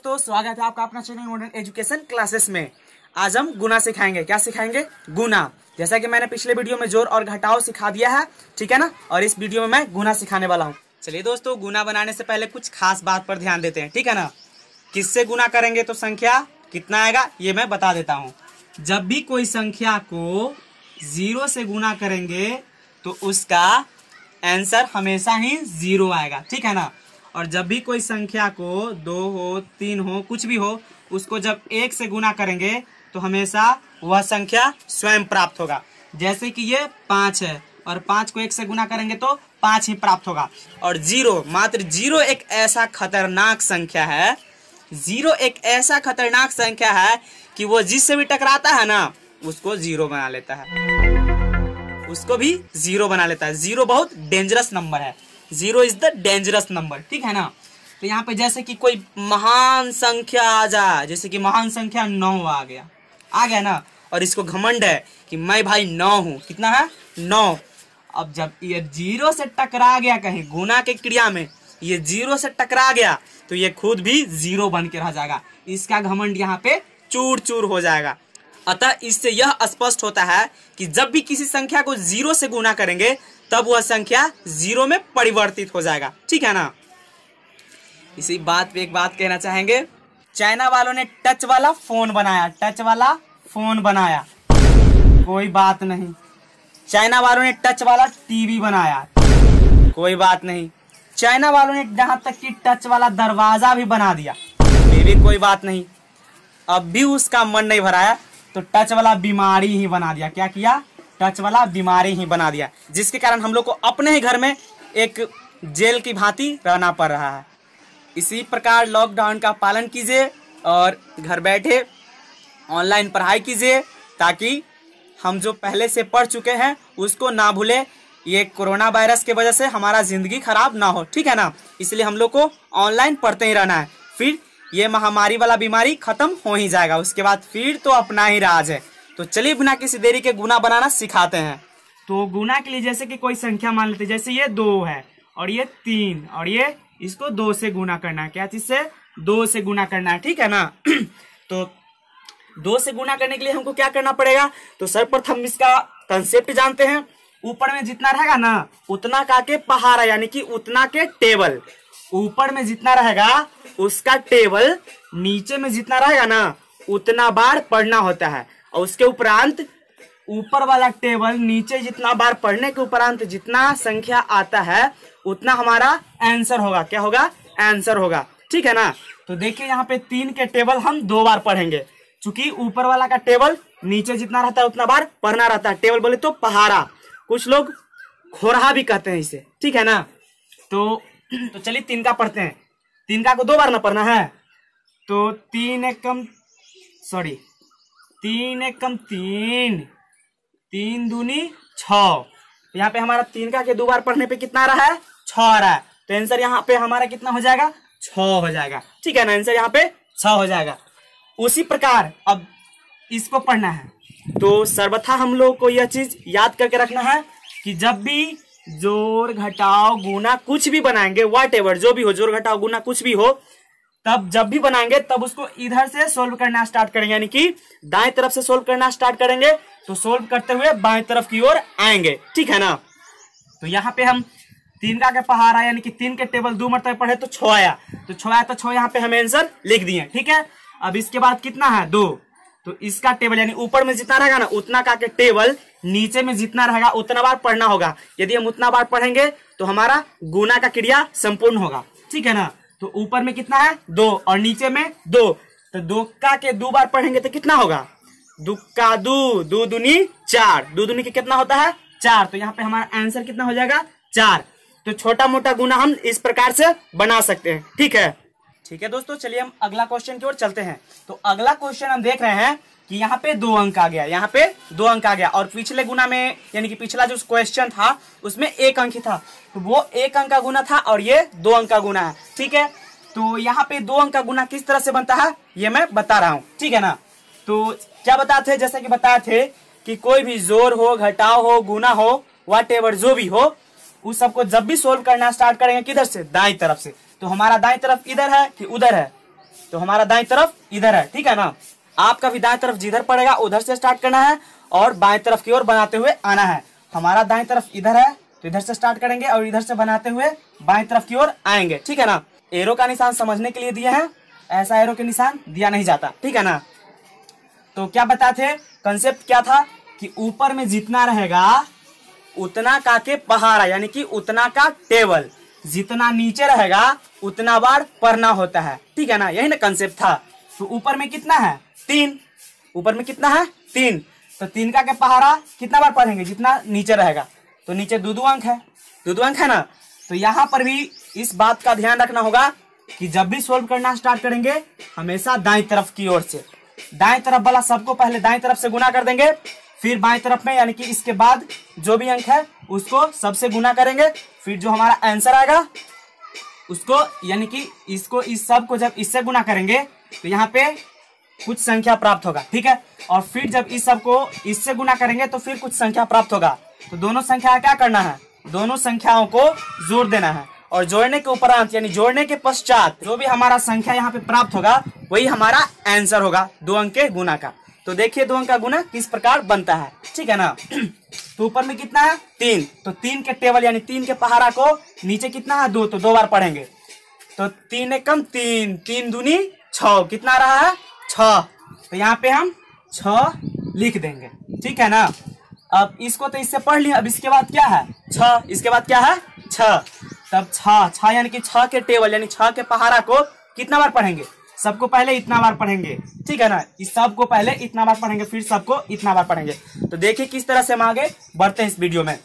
दोस्तों, स्वागत है आपका अपना चैनल मॉडर्न एजुकेशन क्लासेस में। आज हम गुना सिखाएंगे। क्या सिखाएंगे? गुना। जैसा कि मैंने पिछले वीडियो में जोड़ और घटाव सिखा दिया है, ठीक है ना। और इस वीडियो में मैं गुना सिखाने वाला हूँ। चलिए दोस्तों, गुना बनाने से पहले कुछ खास बात पर ध्यान देते हैं, ठीक है ना। किससे गुना करेंगे तो संख्या कितना आएगा ये मैं बता देता हूँ। जब भी कोई संख्या को 0 से गुना करेंगे तो उसका आंसर हमेशा ही 0 आएगा, ठीक है ना। और जब भी कोई संख्या को 2 हो 3 हो कुछ भी हो, उसको जब 1 से गुना करेंगे तो हमेशा वह संख्या स्वयं प्राप्त होगा। जैसे कि ये 5 है और 5 को 1 से गुना करेंगे तो 5 ही प्राप्त होगा। और 0, मात्र 0 एक ऐसा खतरनाक संख्या है, 0 एक ऐसा खतरनाक संख्या है कि वो जिससे भी टकराता है ना उसको 0 बना लेता है, उसको भी 0 बना लेता है। 0 बहुत डेंजरस नंबर है। 0 इज द डेंजरस नंबर, ठीक है ना। तो यहाँ पे जैसे कि कोई महान संख्या आ जाए, जैसे कि महान संख्या 9 आ गया ना, और इसको घमंड है कि मैं भाई 9 हूँ। कितना है? 9। अब जब ये 0 से टकरा गया कहीं गुना के क्रिया में, ये 0 से टकरा गया तो ये खुद भी 0 बन के रह जाएगा। इसका घमंड यहाँ पे चूर चूर हो जाएगा। अतः इससे यह स्पष्ट होता है कि जब भी किसी संख्या को 0 से गुना करेंगे तब वह संख्या 0 में परिवर्तित हो जाएगा, ठीक है ना। इसी बात पे एक बात कहना चाहेंगे। चाइना वालों ने टच वाला फोन बनाया, टच वाला फोन बनाया, कोई बात नहीं। चाइना वालों ने टच वाला टीवी बनाया, कोई बात नहीं। चाइना वालों ने जहां तक कि टच वाला दरवाजा भी बना दिया, ये भी कोई बात नहीं। अब भी उसका मन नहीं भराया तो टच वाला बीमारी ही बना दिया। क्या किया? टच वाला बीमारी ही बना दिया, जिसके कारण हम लोग को अपने ही घर में एक जेल की भांति रहना पड़ रहा है। इसी प्रकार लॉकडाउन का पालन कीजिए और घर बैठे ऑनलाइन पढ़ाई कीजिए, ताकि हम जो पहले से पढ़ चुके हैं उसको ना भूले। ये कोरोना वायरस के वजह से हमारा जिंदगी खराब ना हो, ठीक है ना। इसलिए हम लोग को ऑनलाइन पढ़ते ही रहना है। फिर ये महामारी वाला बीमारी खत्म हो ही जाएगा, उसके बाद फिर तो अपना ही राज है। तो चलिए बिना किसी देरी के गुना बनाना सिखाते हैं। तो गुना के लिए जैसे कि कोई संख्या मान लेते हैं, जैसे ये 2 है और ये 3 और ये इसको 2 से गुना करना है। क्या चीज से? 2 से गुना करना है, ठीक है ना। तो 2 से गुना करने के लिए हमको क्या करना पड़ेगा? तो सर्वप्रथम इसका कंसेप्ट जानते हैं। ऊपर में जितना रहेगा ना उतना का के पहाड़ा, यानी कि उतना के टेबल। ऊपर में जितना रहेगा उसका टेबल, नीचे में जितना रहेगा ना उतना बार पढ़ना होता है। और उसके उपरांत ऊपर वाला टेबल नीचे जितना बार पढ़ने के उपरांत जितना संख्या आता है उतना हमारा आंसर होगा। क्या होगा? आंसर होगा, ठीक है ना। तो देखिए यहाँ पे 3 के टेबल हम 2 बार पढ़ेंगे, क्योंकि ऊपर वाला का टेबल नीचे जितना रहता है उतना बार पढ़ना रहता है। टेबल बोले तो पहाड़ा, कुछ लोग खोरहा भी कहते हैं इसे, ठीक है ना। तो चलिए 3 का पढ़ते हैं। 3 का को 2 बार ना पढ़ना है, तो 3 एकम 3, 3 दूनी 6। यहाँ पे हमारा 3 का के 2 बार पढ़ने पे कितना रहा है? 6 आ रहा है। तो आंसर यहाँ पे हमारा कितना हो जाएगा? 6 हो जाएगा, ठीक है ना। आंसर यहाँ पे 6 हो जाएगा। उसी प्रकार अब इसको पढ़ना है, तो सर्वथा हम लोग को यह चीज याद करके रखना है कि जब भी जोड़ घटाव गुना कुछ भी बनाएंगे, व्हाट एवर जो भी हो, जोड़ घटाव गुना कुछ भी हो, तब जब भी बनाएंगे तब उसको इधर से सोल्व करना स्टार्ट करेंगे, यानी कि दाएं तरफ से सोल्व करना स्टार्ट करेंगे। तो सोल्व करते हुए बाएं तरफ की ओर आएंगे, ठीक है ना। तो यहाँ पे हम 3 का पहाड़ा यानी कि 3 के टेबल 2 मरतबा पढ़े तो 6 आया, तो 6 आया तो 6 यहाँ पे हमें आंसर लिख दिए, ठीक है। अब इसके बाद कितना है? 2। तो इसका टेबल यानी ऊपर में जितना रहेगा ना उतना का के टेबल नीचे में जितना रहेगा उतना बार पढ़ना होगा। यदि हम उतना बार पढ़ेंगे तो हमारा गुना का क्रिया संपूर्ण होगा, ठीक है ना। तो ऊपर में कितना है? 2 और नीचे में 2, तो 2 का के 2 बार पढ़ेंगे तो कितना होगा? 2 का 2, 2 दूनी 4, 2 दूनी के कितना होता है? 4। तो यहाँ पे हमारा आंसर कितना हो जाएगा? 4। तो छोटा मोटा गुना हम इस प्रकार से बना सकते हैं, ठीक है। ठीक है दोस्तों, चलिए हम अगला क्वेश्चन की ओर चलते हैं। तो अगला क्वेश्चन हम देख रहे हैं कि यहाँ पे 2 अंक आ गया, यहाँ पे 2 अंक आ गया, और पिछले गुना में यानी कि पिछला जो क्वेश्चन था उसमें 1 अंक ही था, तो वो 1 अंक का गुना था और ये 2 अंक का गुना है, ठीक है। तो यहाँ पे 2 अंक का गुना किस तरह से बनता है ये मैं बता रहा हूँ, ठीक है ना। तो क्या बताए थे? जैसे कि बताए थे कि कोई भी जोड़ हो, घटाव हो, गुना हो, व्हाट एवर जो भी हो, उस सबको जब भी सोल्व करना स्टार्ट करेंगे किधर से? दाएं तरफ से। तो हमारा दाएं तरफ इधर है कि उधर है? तो हमारा दाएं तरफ इधर है, ठीक है ना। आपका भी दाएं तरफ जिधर पड़ेगा उधर से स्टार्ट करना है और बाएं तरफ की ओर बनाते हुए आना है। हमारा दाएं तरफ इधर है तो इधर से स्टार्ट करेंगे और इधर से बनाते हुए बाएं तरफ की ओर आएंगे, ठीक है ना। एरो का निशान समझने के लिए दिए हैं, ऐसा एरो के निशान दिया नहीं जाता, ठीक है ना। तो क्या बताए थे, कंसेप्ट क्या था कि ऊपर में जितना रहेगा उतना का के पहाड़ा यानी कि उतना का टेबल, जितना नीचे रहेगा उतना बार पढ़ना होता है, ठीक है ना। यही ना कंसेप्ट था। तो ऊपर में कितना है 3, ऊपर में कितना है 3, तो 3 का के पहाड़ा कितना बार पढ़ेंगे जितना नीचे रहेगा। तो नीचे 2 अंक है, 2 अंक है ना। तो यहाँ पर भी इस बात का ध्यान रखना होगा कि जब भी सोल्व करना स्टार्ट करेंगे हमेशा दाएं तरफ की ओर से, दाएं तरफ वाला सबको पहले दाएं तरफ से गुना कर देंगे, फिर बाएं तरफ में यानी कि इसके बाद जो भी अंक है उसको सबसे गुना करेंगे, फिर जो हमारा आंसर आएगा उसको यानी कि इसको इस सब को जब इससे गुना करेंगे तो यहाँ पे कुछ संख्या प्राप्त होगा, ठीक है। और फिर जब इस सब को इससे गुना करेंगे तो फिर कुछ संख्या प्राप्त होगा। तो दोनों संख्या क्या करना है, दोनों संख्याओं को जोड़ देना है और जोड़ने के उपरांत यानी जोड़ने के पश्चात जो भी हमारा संख्या यहाँ पे प्राप्त होगा वही हमारा आंसर होगा 2 अंक के गुना का। तो देखिए 2 अंक का गुना किस प्रकार बनता है, ठीक है ना। तो ऊपर में कितना है 3, तो 3 के टेबल यानी 3 के पहाड़ा को नीचे कितना है 2, तो 2 बार पढ़ेंगे। तो 3 एकम 3, 3 दूनी 6, कितना रहा है 6, तो यहाँ पे हम 6 लिख देंगे, ठीक है ना। अब इसको तो इससे पढ़ लिया, अब इसके बाद क्या है 6, इसके बाद क्या है 6, तब 6 यानी कि 6 के टेबल यानी 6 के पहाड़ा को कितना बार पढ़ेंगे, सबको पहले इतना बार पढ़ेंगे, ठीक है ना। इस सबको पहले इतना बार पढ़ेंगे फिर सबको इतना बार पढ़ेंगे। तो देखिए किस तरह से हम आगे बढ़ते हैं इस वीडियो में।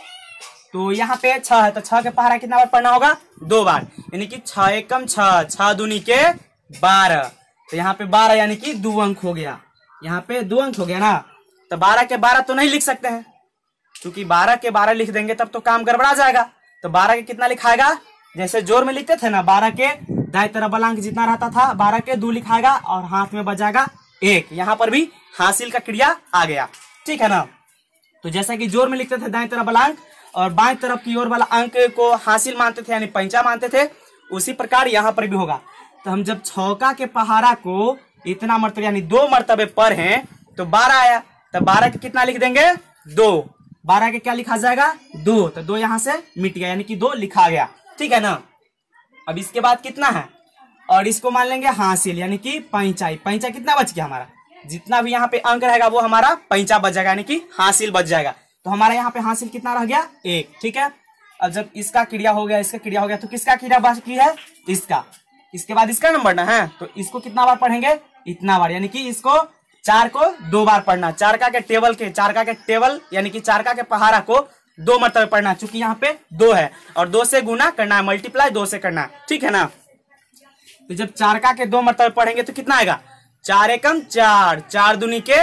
तो यहाँ पे 6 है तो 6 के पहाड़ा कितना बार पढ़ना होगा 2 बार, यानी कि 6 एकम 6, 6 दूनी के 12, तो यहाँ पे 12 यानी कि 2 अंक हो गया, यहाँ पे 2 अंक हो गया ना। तो 12 के 12 तो नहीं लिख सकते हैं क्योंकि 12 के 12 लिख देंगे तब तो काम गड़बड़ा जाएगा। तो 12 के कितना लिखाएगा, जैसे जोर में लिखते थे ना, 12 के दाएं तरफ वाला अंक जितना रहता था 12 के 2 लिखाएगा और हाथ में बजाएगा 1। यहाँ पर भी हासिल का क्रिया आ गया, ठीक है ना। तो जैसा कि जोर में लिखते थे दाएं तरफ वाला अंक और बाएं तरफ की ओर वाला अंक को हासिल मानते थे यानी पैंचा मानते थे, उसी प्रकार यहाँ पर भी होगा। तो हम जब छौका के पहाड़ा को इतना मरतबे यानी 2 मरतबे पढ़े तो 12 आया, तो 12 के कितना लिख देंगे 2, 12 के क्या लिखा जाएगा 2, तो 2 यहाँ से मिट गया यानी कि 2 लिखा गया, ठीक है ना। अब इसके बाद कितना है और इसको मान लेंगे हासिल यानी कि पैंचा, पैंचा कितना बच गया हमारा, जितना भी यहाँ पे अंक रहेगा वो हमारा पैंचा बच जाएगा यानी कि हासिल बच जाएगा। तो हमारा यहाँ पे हासिल कितना रह गया 1, ठीक है। अब जब इसका क्रिया हो गया इसका क्रिया हो गया तो किसका क्रिया बाकी है इसका, इसके बाद इसका नंबर ना है, तो इसको कितना बार पढ़ेंगे इतना बार, यानी कि इसको 4 को 2 बार पढ़ना, 4 का के टेबल यानी कि 4 का के पहाड़ा को 2 मरतबे पढ़ना, चूंकि यहाँ पे 2 है और 2 से गुना करना है, मल्टीप्लाई 2 से करना है, ठीक है ना। तो जब 4 का के 2 मरतबे पढ़ेंगे तो कितना आएगा 4 एकम 4, 4 दूनी के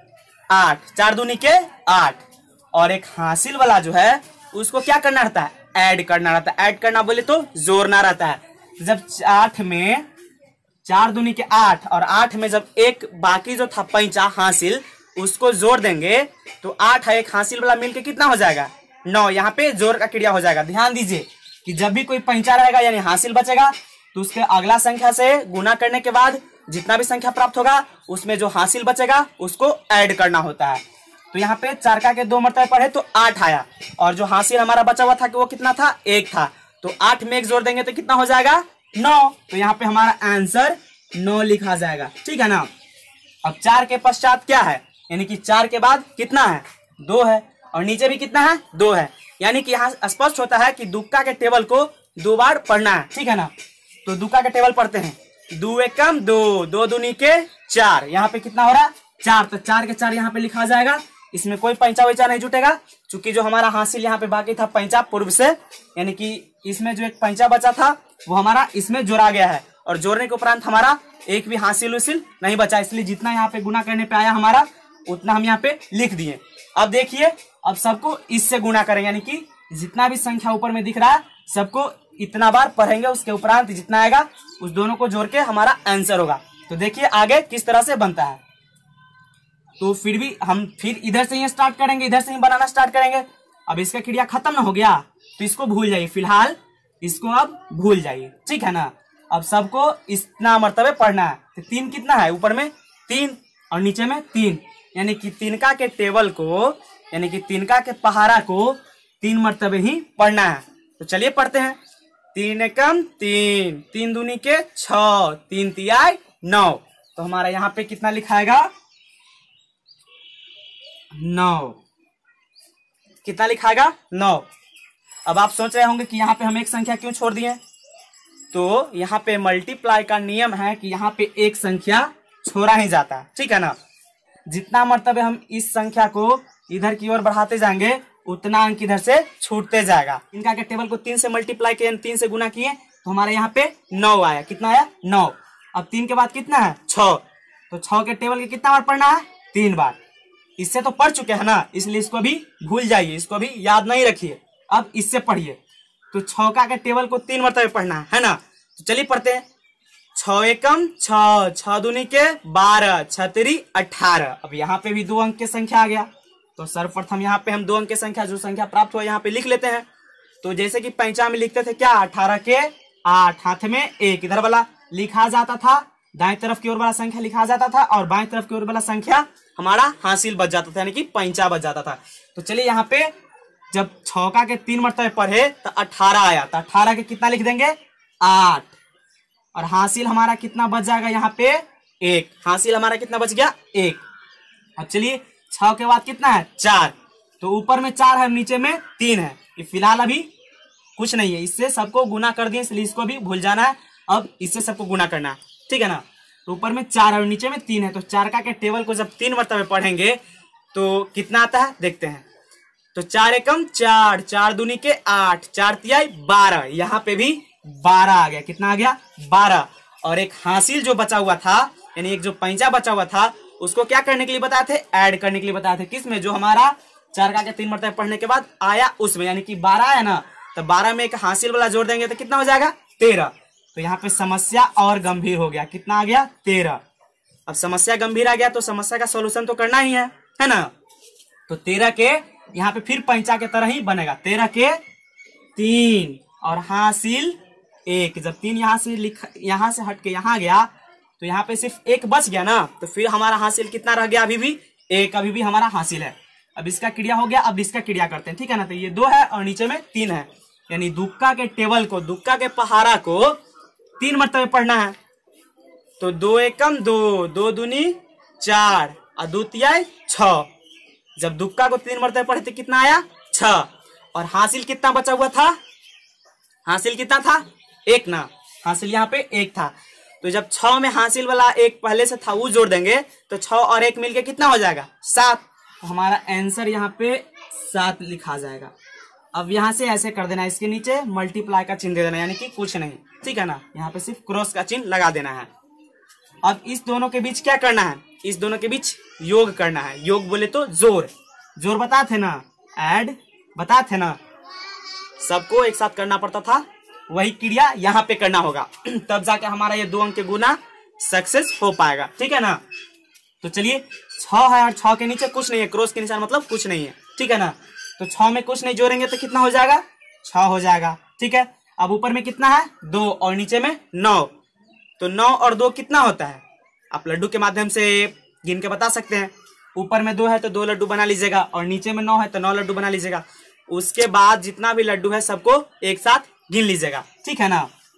8, 4 दूनी के 8। और एक हासिल वाला जो है उसको क्या करना रहता है, ऐड करना रहता है। ऐड करना बोले तो जोड़ना रहता है। जब 8 में 4 दूनी के 8 और 8 में जब एक बाकी जो था पैंचा हासिल उसको जोड़ देंगे तो 8 है एक हासिल वाला मिलके कितना हो जाएगा 9, यहाँ पे जोड़ का क्रिया हो जाएगा। ध्यान दीजिए कि जब भी कोई पैंचा रहेगा यानी हासिल बचेगा तो उसके अगला संख्या से गुना करने के बाद जितना भी संख्या प्राप्त होगा उसमें जो हासिल बचेगा उसको ऐड करना होता है। तो यहाँ पे 4 का के 2 मरतबे पढ़े तो 8 आया और जो हासिल हमारा बचा हुआ था कि वो कितना था 1 था, तो 8 में 1 जोड़ देंगे तो कितना हो जाएगा 9, तो यहाँ पे हमारा आंसर 9 लिखा जाएगा, ठीक है ना। अब 4 के पश्चात क्या है, यानी कि 4 के बाद कितना है 2 है और नीचे भी कितना है 2 है, यानी कि यहाँ स्पष्ट होता है कि दुक्का के टेबल को 2 बार पढ़ना है, ठीक है ना। तो दुक्का के टेबल पढ़ते हैं, 2 एकम 2, 2 दूनी के 4, यहाँ पे कितना हो रहा 4, तो 4 के 4 यहाँ पे लिखा जाएगा। इसमें कोई पैंचा वैचा नहीं जुटेगा क्योंकि जो हमारा हासिल यहाँ पे बाकी था पैंचा पूर्व से, यानी कि इसमें जो एक पैंचा बचा था वो हमारा इसमें जोड़ा गया है और जोड़ने के उपरांत हमारा एक भी हासिल उसिल नहीं बचा, इसलिए जितना यहाँ पे गुना करने पे आया हमारा उतना हम यहाँ पे लिख दिए। अब देखिए अब सबको इससे गुना करेंगे, यानी कि जितना भी संख्या ऊपर में दिख रहा है सबको इतना बार पढ़ेंगे, उसके उपरांत जितना आएगा उस दोनों को जोड़ के हमारा आंसर होगा। तो देखिए आगे किस तरह से बनता है। तो फिर भी हम फिर इधर से ही स्टार्ट करेंगे, इधर से ही बनाना स्टार्ट करेंगे। अब इसका क्रिया खत्म ना हो गया तो इसको भूल जाइए, फिलहाल इसको अब भूल जाइए, ठीक है ना। अब सबको इतना मर्तबे पढ़ना है। तो 3 कितना है, ऊपर में 3 और नीचे में 3, यानी कि तिनका के टेबल को, यानी कि तिनका के पहाड़ा को 3 मर्तबे ही पढ़ना है। तो चलिए पढ़ते हैं। 3 एकम 3, 3 दूनी के 6, 3 तिहाई 9। तो हमारा यहाँ पे कितना लिखाएगा, 9। कितना लिखाएगा, 9। अब आप सोच रहे होंगे कि यहाँ पे हम एक संख्या क्यों छोड़ दिए। तो यहाँ पे मल्टीप्लाई का नियम है कि यहाँ पे एक संख्या छोड़ा ही जाता है, ठीक है ना। जितना मर्तबे हम इस संख्या को इधर की ओर बढ़ाते जाएंगे उतना अंक इधर से छूटते जाएगा। इनका के टेबल को 3 से मल्टीप्लाई किए, 3 से गुना किए तो हमारे यहाँ पे 9 आया। कितना आया, 9। अब 3 के बाद कितना है, 6। तो 6 के टेबल के कितना बार पढ़ना है, 3 बार। इससे तो पढ़ चुके हैं ना, इसलिए इसको भी भूल जाइए, इसको भी याद नहीं रखिए। अब इससे पढ़िए। तो 6 के टेबल को 3 मरतबे पढ़ना है ना। तो चलिए पढ़ते हैं। 6 एकम 6, 6 दूनी के 12, 6 तिरी 18। अब यहाँ पे भी 2 अंक की संख्या आ गया। तो सर्वप्रथम यहाँ पे हम 2 अंक की संख्या, जो संख्या प्राप्त हुआ यहाँ पे लिख लेते हैं। तो जैसे कि पैंचा में लिखते थे क्या, 18 के 8, हाथ में 1, इधर वाला लिखा जाता था, दाएं तरफ की ओर वाला संख्या लिखा जाता था और बाएं तरफ की ओर वाला संख्या हमारा हासिल बच जाता था, यानी कि पैंचा बच जाता था। तो चलिए यहाँ पे जब 6 के 3 मरतबे पढ़े तो 18 आया। तो 18 के कितना लिख देंगे, 8, और हासिल हमारा कितना बच जाएगा यहाँ पे, 1। हासिल हमारा कितना बच गया, 1। अब चलिए 6 के बाद कितना है, 4। तो ऊपर में 4 है, नीचे में 3 है। ये फिलहाल अभी कुछ नहीं है, इससे सबको गुना कर दिए, इसलिए इसको भी भूल जाना है। अब इससे सबको गुना करना है, ठीक है ना। तो ऊपर में 4 है और नीचे में 3 है। तो 4 के टेबल को जब 3 मरतबे पढ़ेंगे तो कितना आता है, देखते हैं। तो 4 एकम 4, 4 दूनी के 8, 4 तिहाई 12। यहाँ पे भी 12 आ गया। कितना आ गया, 12। और एक हासिल जो बचा हुआ था, यानी एक जो पैंचा बचा हुआ था, उसको क्या करने के लिए बताए थे, ऐड करने के लिए बताए थे। किसमें, जो हमारा 4 के 3 मरतबे पढ़ने के बाद आया उसमें, यानी कि 12 आया ना। तो 12 में एक हासिल वाला जोड़ देंगे तो कितना हो जाएगा, 13। तो यहाँ पे समस्या और गंभीर हो गया। कितना आ गया, 13। अब समस्या गंभीर आ गया तो समस्या का सोल्यूशन तो करना ही है ना। तो 13 के यहाँ पे फिर पैंचा के तरह ही बनेगा। 13 के 3 और हासिल 1। जब 3 यहाँ से हट के यहाँ गया तो यहाँ पे सिर्फ 1 बच गया ना। तो फिर हमारा हासिल कितना रह गया, अभी भी 1, अभी भी हमारा हासिल है। अब इसका क्रिया हो गया, अब इसका क्रिया करते हैं, ठीक है ना। तो ये 2 है और नीचे में 3 है, यानी दुक्का के टेबल को, दुक्का के पहाड़ा को 3 मरतबे पढ़ना है। तो 2 एकम 2, 2 दूनी 4 और 2 तिहाई 6। जब दुक्का को 3 मरतबे पढ़े तो कितना आया, 6। और हासिल कितना बचा हुआ था, हासिल कितना था, 1 ना। हासिल यहाँ पे 1 था। तो जब 6 में हासिल वाला 1 पहले से था वो जोड़ देंगे तो 6 और 1 मिलके कितना हो जाएगा, 7। तो हमारा आंसर यहाँ पे 7 लिखा जाएगा। अब यहाँ से ऐसे कर देना, इसके नीचे मल्टीप्लाई का चिन्ह दे देना, यानी कि कुछ नहीं, ठीक है ना। यहाँ पे सिर्फ क्रॉस का चिन्ह लगा देना है। अब इस दोनों के बीच क्या करना है, इस दोनों के बीच योग करना है। योग बोले तो जोर, जोर बताए थे ना, ऐड बताए थे ना, सबको एक साथ करना पड़ता था। वही क्रिया यहाँ पे करना होगा तब जाके हमारा ये 2 अंक के गुना सक्सेस हो पाएगा, ठीक है ना। तो चलिए 6 है और 6 के नीचे कुछ नहीं है, क्रॉस के निशान मतलब कुछ नहीं है, ठीक है ना। तो 6 में कुछ नहीं जोड़ेंगे तो कितना हो जाएगा, 6 हो जाएगा, ठीक है। अब ऊपर में कितना है, 2 और नीचे में 9। तो 9 और 2 कितना होता है, आप लड्डू के माध्यम से गिन के बता सकते हैं। ऊपर में 2 है तो 2 लड्डू बना लीजिएगा और नीचे में 9 है तो 9 लड्डू बना लीजिएगा। उसके बाद जितना भी लड्डू है सबको एक साथ गिन लीजिएगा, ठीक है ना।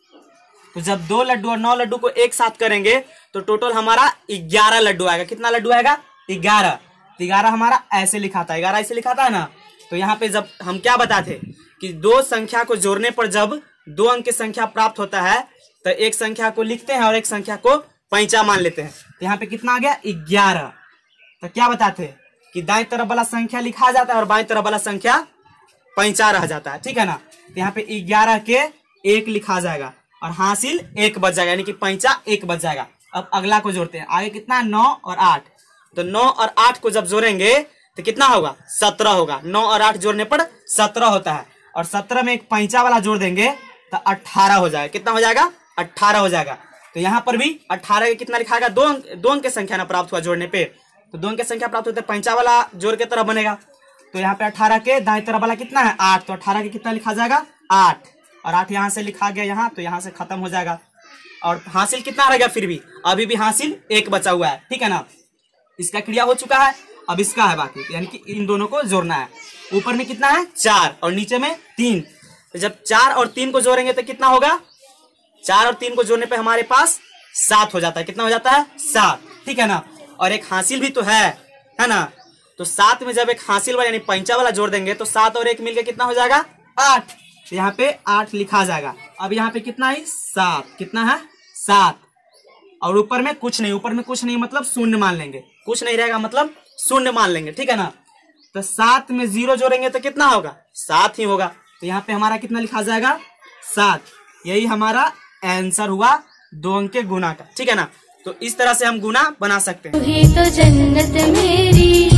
तो जब 2 लड्डू और 9 लड्डू को एक साथ करेंगे तो टोटल हमारा 11 लड्डू आएगा। कितना लड्डू आएगा, 11। 11 हमारा ऐसे लिखा था, 11 ऐसे लिखा था ना। तो यहाँ पे जब हम क्या बताते कि 2 संख्या को जोड़ने पर जब 2 अंक की संख्या प्राप्त होता है तो एक संख्या को लिखते हैं और एक संख्या को पैंचा मान लेते हैं। तो यहाँ पे कितना आ गया, 11। तो क्या बताते कि दाएं तरफ वाला संख्या लिखा जाता है और बाएं तरफ वाला संख्या पैंचा रह जाता है, ठीक है ना। तो यहाँ पे 11 के 1 लिखा जाएगा और हासिल 1 बच जाएगा, यानी कि पैंचा 1 बच जाएगा। अब अगला को जोड़ते हैं, आगे कितना, 9 और 8। तो 9 और 8 को जब जोड़ेंगे तो कितना होगा, 17 होगा। 9 और 8 जोड़ने पर 17 होता है और 17 में एक पैंचा वाला जोड़ देंगे तो 18 हो जाएगा। कितना हो जाएगा, 18 हो जाएगा। तो यहाँ पर भी 18 के कितना लिखाएगा, 2 अंक की संख्या ना प्राप्त हुआ जोड़ने पे, तो 2 अंक की संख्या प्राप्त होते पैंचा वाला जोड़ के तरह बनेगा। तो यहाँ पे 18 के दाएं तरफ वाला कितना है, 8। तो 18 के कितना लिखा जाएगा, 8। और 8 यहाँ से लिखा गया यहाँ, तो यहाँ से खत्म हो जाएगा। और हासिल कितना रहेगा, फिर भी अभी भी हासिल 1 बचा हुआ है, ठीक है ना। इसका क्रिया हो चुका है, अब इसका है बाकी, यानी कि इन दोनों को जोड़ना है। ऊपर में कितना है 4 और नीचे में 3, तो जब 4 और 3 को जोड़ेंगे तो कितना होगा, 4 और 3 को जोड़ने पे हमारे पास 7 हो जाता है। कितना हो जाता है 7, ठीक है ना। और एक हासिल भी तो है ना। तो 7 में जब एक हासिल वाला यानी पैंचा वाला जोड़ देंगे तो 7 और 1 मिलकर कितना हो जाएगा 8। तो यहाँ पे 8 लिखा जाएगा। अब यहाँ पे कितना है 7, कितना है 7, और ऊपर में कुछ नहीं, ऊपर में कुछ नहीं मतलब शून्य मान लेंगे, कुछ नहीं रहेगा मतलब शून्य मान लेंगे, ठीक है ना। तो 7 में 0 जोड़ेंगे तो कितना होगा 7 ही होगा। तो यहाँ पे हमारा कितना लिखा जाएगा 7। यही हमारा आंसर हुआ 2 अंक के गुना का, ठीक है ना। तो इस तरह से हम गुना बना सकते हैं। तो जन्नत मेरी